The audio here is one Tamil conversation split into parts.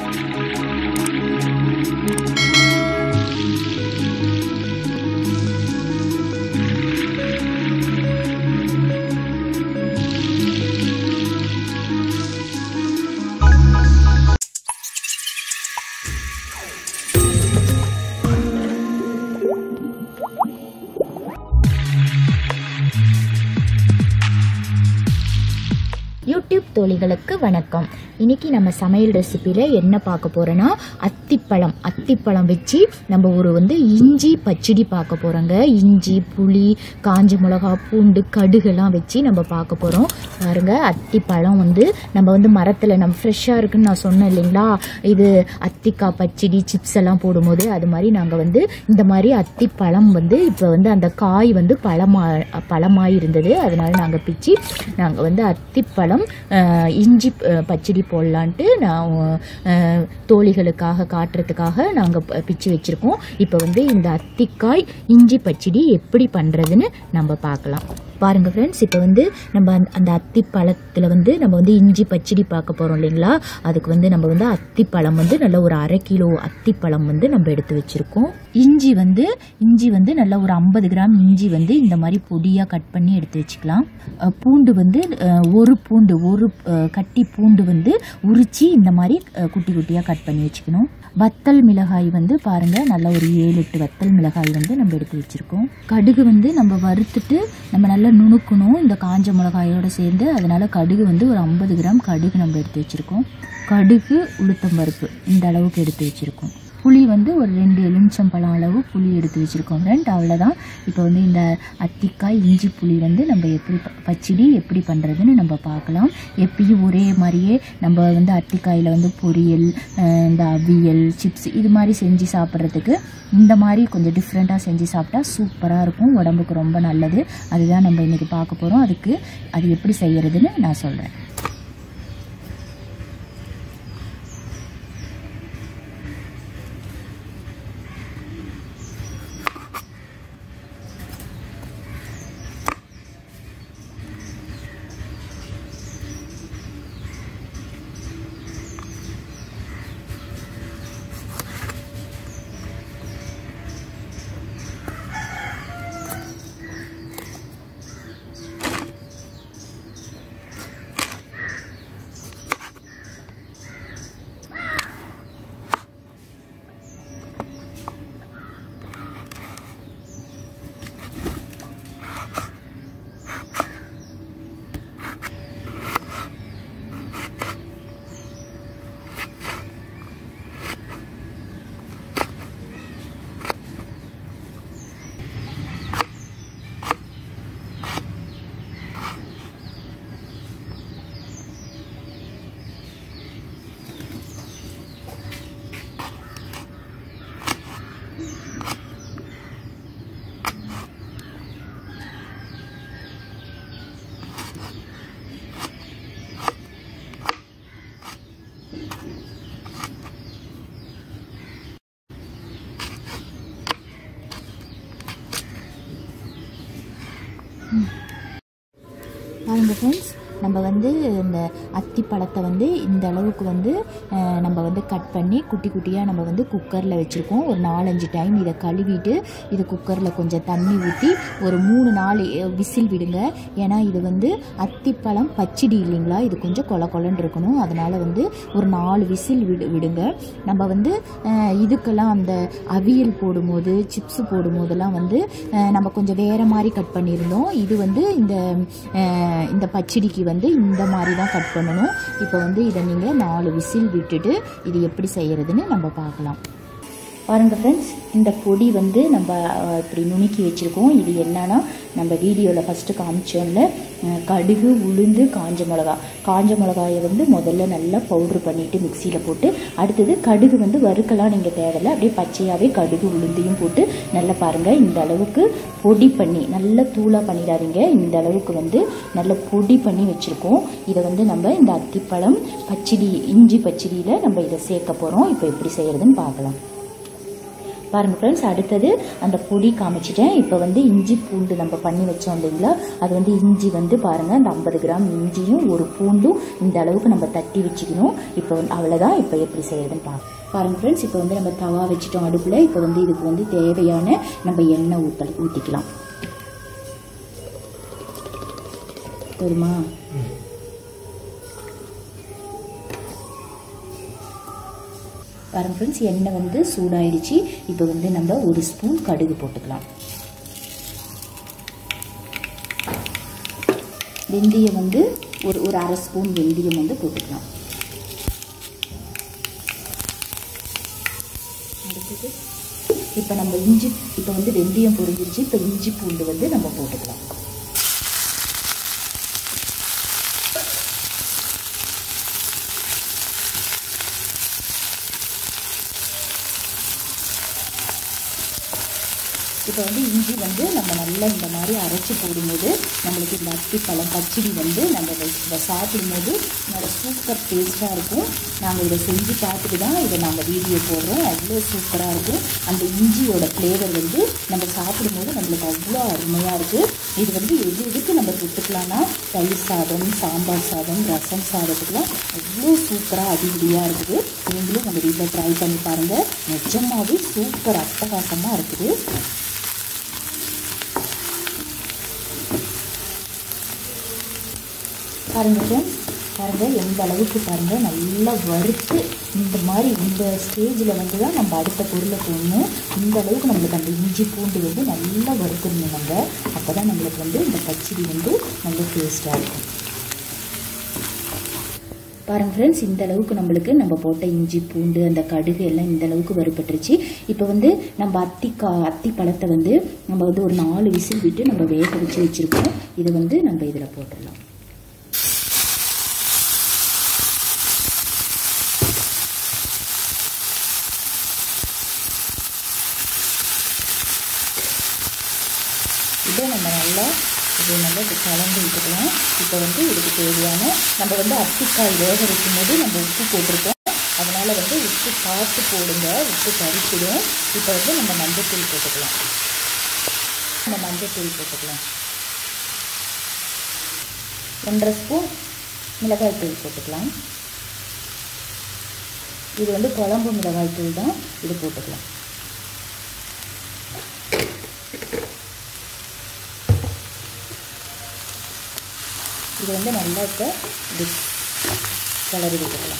யூடியூப் தோழிகளுக்கு வணக்கம். இன்னைக்கு நம்ம சமையல் ரெசிபியில் என்ன பார்க்க போகிறோன்னா அத்திப்பழம் வச்சு நம்ம ஒரு இஞ்சி பச்சடி பார்க்க போகிறோங்க. இஞ்சி, புளி, காஞ்ச மிளகா, பூண்டு, கடுகுலாம் வச்சு நம்ம பார்க்க போகிறோம். பாருங்கள், அத்திப்பழம் நம்ம மரத்தில் நம்ம ஃப்ரெஷ்ஷாக இருக்குன்னு நான் சொன்னேன் இல்லைங்களா, இது அத்திக்காய் பச்சடி சிப்ஸ் எல்லாம் போடும்போது அது மாதிரி நாங்கள் இந்த மாதிரி அத்திப்பழம் இப்போ அந்த காய் பழமாக இருந்தது. அதனால நாங்கள் பிச்சு நாங்கள் அத்திப்பழம் இஞ்சி பச்சடி போடலான்ட்டு நான் தோழிகளுக்காக காட்டுறதுக்காக நாங்கள் பிச்சு வச்சுருக்கோம். இப்போ இந்த அத்திக்காய் இஞ்சி பச்சடி எப்படி பண்ணுறதுன்னு நம்ம பார்க்கலாம். பாருங்கள் ஃப்ரெண்ட்ஸ், இப்போ நம்ம அந்த அத்திப்பழத்தில் நம்ம இஞ்சி பச்சடி பார்க்க போகிறோம் இல்லைங்களா. அதுக்கு நம்ம அத்திப்பழம் நல்ல ஒரு 1/2 கிலோ அத்திப்பழம் நம்ம எடுத்து வச்சுருக்கோம். இஞ்சி நல்லா ஒரு 50 கிராம் இஞ்சி இந்த மாதிரி பொடியாக கட் பண்ணி எடுத்து வச்சுக்கலாம். பூண்டு ஒரு கட்டி பூண்டு உரித்து இந்த மாதிரி குட்டி குட்டியாக கட் பண்ணி வச்சுக்கணும். வத்தல் மிளகாய் பாருங்கள், நல்ல ஒரு 7-8 வத்தல் மிளகாய் நம்ம எடுத்து வச்சுருக்கோம். கடுகு நம்ம வறுத்துட்டு நம்ம நல்லா நுணுக்கணும் இந்த காஞ்ச மிளகாயோடு சேர்ந்து. அதனால் கடுகு ஒரு 50 கிராம் கடுகு நம்ம எடுத்து வச்சுருக்கோம். கடுகு, உளுத்தம் பருப்பு இந்த அளவுக்கு எடுத்து வச்சுருக்கோம். புளி ஒரு 2 எலுமிச்சம்பழம் அளவு புளி எடுத்து வச்சுருக்கோம் ஃப்ரெண்ட். அவ்வளோதான். இப்போ இந்த அத்திக்காய் இஞ்சி புளி நம்ம பச்சடி எப்படி பண்ணுறதுன்னு நம்ம பார்க்கலாம். எப்பயும் ஒரே மாதிரியே நம்ம அத்திக்காயில் பொரியல், இந்த அவியல், சிப்ஸ் இது மாதிரி செஞ்சு சாப்பிட்றதுக்கு இந்த மாதிரி கொஞ்சம் டிஃப்ரெண்ட்டாக செஞ்சு சாப்பிட்டா சூப்பராக இருக்கும், உடம்புக்கு ரொம்ப நல்லது. அதுதான் நம்ம இன்றைக்கி பார்க்க போகிறோம். அது எப்படி செய்கிறதுன்னு நான் சொல்கிறேன். பாருங்க ஃப்ரெண்ட்ஸ், நம்ம இந்த அத்திப்பழத்தை இந்த அளவுக்கு நம்ம கட் பண்ணி குட்டி குட்டியாக நம்ம குக்கரில் வச்சுருக்கோம். ஒரு 4-5 டைம் இதை கழுவிட்டு இது குக்கரில் கொஞ்சம் தண்ணி ஊற்றி ஒரு 3-4 விசில் விடுங்க. ஏன்னா இது அத்திப்பழம் பச்சடி இல்லைங்களா, இது கொஞ்சம் கொலன்னு இருக்கணும். அதனால் ஒரு 4 விசில் விடுங்க. நம்ம இதுக்கெல்லாம் அந்த அவியல் போடும்போது, சிப்ஸ் போடும்போதெல்லாம் நம்ம கொஞ்சம் வேறு மாதிரி கட் பண்ணியிருந்தோம். இது இந்த பச்சடிக்கு இந்த மாதிரி தான் கட் பண்ணணும். இப்போ இதை நீங்கள் 4 விசில் விட்டுட்டு இது எப்படி செய்கிறதுன்னு நம்ம பார்க்கலாம். பாருங்கள் ஃப்ரெண்ட்ஸ், இந்த பொடி நம்ம இப்படி நுணுக்கி வச்சுருக்கோம். இது என்னன்னா, நம்ம வீடியோவில் ஃபஸ்ட்டு காமிச்சோம்ல, கடுகு, உளுந்து, காஞ்ச மிளகாயை முதல்ல நல்லா பவுட்ரு பண்ணிவிட்டு மிக்சியில் போட்டு, அடுத்தது கடுகு வறுக்கலாம் நீங்கள் தேவையில்லை, அப்படியே பச்சையாகவே கடுகு உளுந்தையும் போட்டு நல்லா பாருங்கள் இந்த அளவுக்கு பொடி பண்ணி, நல்லா தூளாக பண்ணிடாதீங்க, இந்த அளவுக்கு நல்லா பொடி பண்ணி வச்சுருக்கோம். இதை நம்ம இந்த அத்திப்பழம் பச்சடி, இஞ்சி பச்சடியில் நம்ம இதை சேர்க்க போகிறோம். இப்போ எப்படி செய்கிறதுன்னு பார்க்கலாம். பாருங்கள் ஃப்ரெண்ட்ஸ், அடுத்தது அந்த பொடி காமிச்சிட்டேன். இப்போ வந்து இஞ்சி பூண்டு நம்ம பண்ணி வச்சோம் இல்லைங்களா, அது வந்து இஞ்சி வந்து பாருங்கள், அந்த 50 கிராம் இஞ்சியும் ஒரு பூண்டும் இந்த அளவுக்கு நம்ம தட்டி வச்சுக்கணும். இப்போ அவ்வளோதான். இப்போ எப்படி செய்யறதுன்னு பாருங்கள் ஃப்ரெண்ட்ஸ், இப்போ வந்து நம்ம தவா வச்சுட்டோம் அடுப்பில். இப்போ வந்து இதுக்கு வந்து தேவையான நம்ம எண்ணெய் ஊற்றிக்கலாம். போதுமா? பாருங்க ஃப்ரெண்ட்ஸ், எண்ணெய் வந்து சூடாயிடுச்சு. இப்போ வந்து நம்ம ஒரு ஸ்பூன் கடுகு போட்டுக்கலாம். வெந்தயம் வந்து ஒரு அரை ஸ்பூன் வெந்தயம் வந்து போட்டுக்கலாம். அடுத்தது இப்போ நம்ம இப்போ வந்து வெந்தயம் பொரிஞ்சிருச்சு. இப்போ இஞ்சி பூண்டு வந்து நம்ம போட்டுக்கலாம். இப்போ வந்து இஞ்சி வந்து நம்ம நல்லா இந்த மாதிரி அரைச்சி போடும்போது நம்மளுக்கு இந்த அத்திப்பழம் பச்சடி வந்து நம்ம சாப்பிடும்போது நல்ல சூப்பர் டேஸ்ட்டாக இருக்கும். நாங்கள் இதை செஞ்சு பார்த்துட்டு தான் இதை நாங்கள் வீடியோ போடுறோம். அவ்வளோ சூப்பராக இருக்கும். அந்த இஞ்சியோட ஃப்ளேவர் வந்து நம்ம சாப்பிடும்போது நம்மளுக்கு அவ்வளோ அருமையாக இருக்குது. இது வந்து எதுக்கு நம்ம தொட்டுக்கலாம்னா தயிர் சாதம், சாம்பார் சாதம், ரசம் சாதத்துக்குலாம் அவ்வளோ சூப்பராக அடிப்படியாக இருக்குது. நீங்களும் உங்கள் வீட்டில் ட்ரை பண்ணி பாருங்கள். நிஜமாகவே சூப்பர் அட்டகாசமாக இருக்குது. பாருங்கள் ஃப்ரெண்ட்ஸ், பாருங்கள் எந்த அளவுக்கு பாருங்கள் நல்லா வறுத்து இந்த மாதிரி இந்த ஸ்டேஜில் வந்து தான் நம்ம அடுத்த பொருளை போடணும். இந்த அளவுக்கு நம்மளுக்கு அந்த இஞ்சி பூண்டு வந்து நல்லா வறுக்கணும். நம்ம அப்போ தான் நம்மளுக்கு வந்து இந்த பச்சடி வந்து நல்ல டேஸ்ட்டாக இருக்கும். பாருங்கள் ஃப்ரெண்ட்ஸ், இந்த அளவுக்கு நம்மளுக்கு நம்ம போட்ட இஞ்சி பூண்டு அந்த கடுகு எல்லாம் இந்த அளவுக்கு வறுபட்டுருச்சு. இப்போ வந்து நம்ம அத்தி பழத்தை வந்து நம்ம வந்து ஒரு 4 விசில் விட்டு நம்ம வேக வச்சுருக்கோம். இதை வந்து நம்ம இதில் போட்டுடலாம். இதை நம்ம நல்லா கலந்து விட்டுக்கலாம். இப்போ வந்து இதுக்கு தேவையான நம்ம வந்து அத்திக்காய் வேக வைக்கும்போது நம்ம உப்பு போட்டிருக்கோம். அதனால் வந்து உப்பு பார்த்து போடுங்க, உப்பு கரிச்சிடும். இப்போ வந்து நம்ம மஞ்சத்தூள் போட்டுக்கலாம். போட்டுக்கலாம். 1.5 ஸ்பூன் மிளகாய் தூள் போட்டுக்கலாம். இது வந்து குழம்பு மிளகாய் தூள் தான், இது போட்டுக்கலாம். இது வந்து நல்லா இப்போ இது கலரி விட்டுக்கலாம்.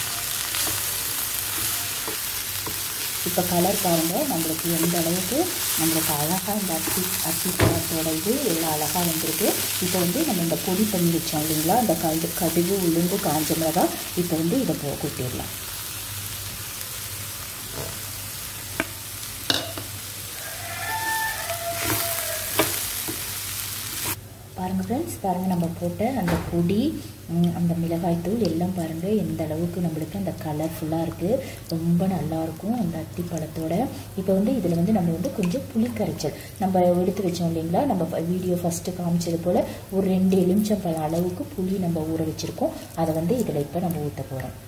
இப்போ கலர் பாருங்கள் நம்மளுக்கு எந்த அளவுக்கு நம்மளுக்கு அழகாக இந்த அத்தி பழத்தோட இது எவ்வளோ அழகாக வந்துருக்கு. இப்போ வந்து நம்ம இந்த பொடி பண்ணி வச்சோம் இல்லைங்களா, அந்த கடுகு உளுந்து காஞ்ச மிளகாய், இப்போ வந்து இதை கொட்டிடலாம். பாருங்கள் ஃப்ரெண்ட்ஸ், பாருங்கள் நம்ம போட்ட அந்த பொடி அந்த மிளகாய் தூள் எல்லாம் பாருங்கள் எந்த அளவுக்கு நம்மளுக்கு அந்த கலர்ஃபுல்லாக இருக்குது. ரொம்ப நல்லாயிருக்கும் அந்த அத்தி பழத்தோட. இப்போ வந்து இதில் வந்து நம்ம வந்து கொஞ்சம் புளி கரைச்சல் நம்ம எடுத்து வச்சோம் இல்லைங்களா, நம்ம வீடியோ ஃபஸ்ட்டு காமிச்சது போல் ஒரு 2 எலுமிச்சம்பழம் அளவுக்கு புளி நம்ம ஊற வச்சுருக்கோம். அதை வந்து இதில் இப்போ நம்ம ஊற்ற போகிறோம்.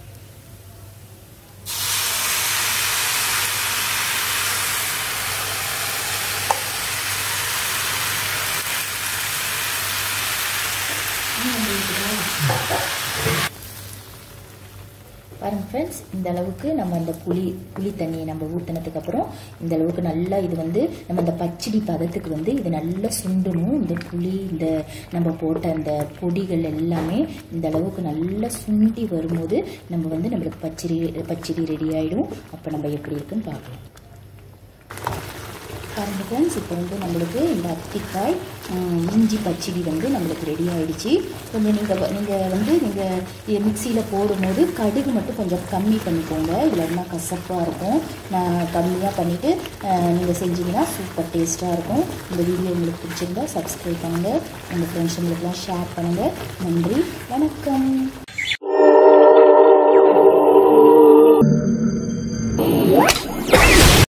பாருங்கள் ஃப்ரெண்ட்ஸ், இந்த அளவுக்கு நம்ம அந்த புளி தண்ணியை நம்ம ஊற்றினதுக்கப்புறம் இந்த அளவுக்கு நல்லா இது வந்து நம்ம அந்த பச்சடி பதத்துக்கு வந்து இது நல்லா சுண்டணும். இந்த புளி இந்த நம்ம போட்ட அந்த பொடிகள் எல்லாமே இந்த அளவுக்கு நல்லா சுண்டி வரும்போது நம்ம வந்து நம்மளுக்கு பச்சடி ரெடி ஆகிடும். அப்போ நம்ம எப்படி இருக்குன்னு பார்க்கலாம். பாருங்கள் ஃப்ரெண்ட்ஸ், இப்போ வந்து நம்மளுக்கு இந்த அத்திக்காய் இஞ்சி பச்சடி வந்து நம்மளுக்கு ரெடி ஆகிடுச்சு. கொஞ்சம் நீங்கள் வந்து நீங்கள் மிக்சியில் போடும்போது கடுகு மட்டும் கொஞ்சம் கம்மி பண்ணிக்கோங்க, இல்லைன்னா கசப்பாக இருக்கும். நான் கம்மியாக பண்ணிவிட்டு நீங்கள் செஞ்சிங்கன்னா சூப்பர் டேஸ்ட்டாக இருக்கும். இந்த வீடியோ உங்களுக்கு பிடிச்சிருந்தா சப்ஸ்கிரைப் பண்ணுங்கள், உங்கள் ஃப்ரெண்ட்ஸுங்களுக்கெல்லாம் ஷேர் பண்ணுங்கள். நன்றி, வணக்கம்.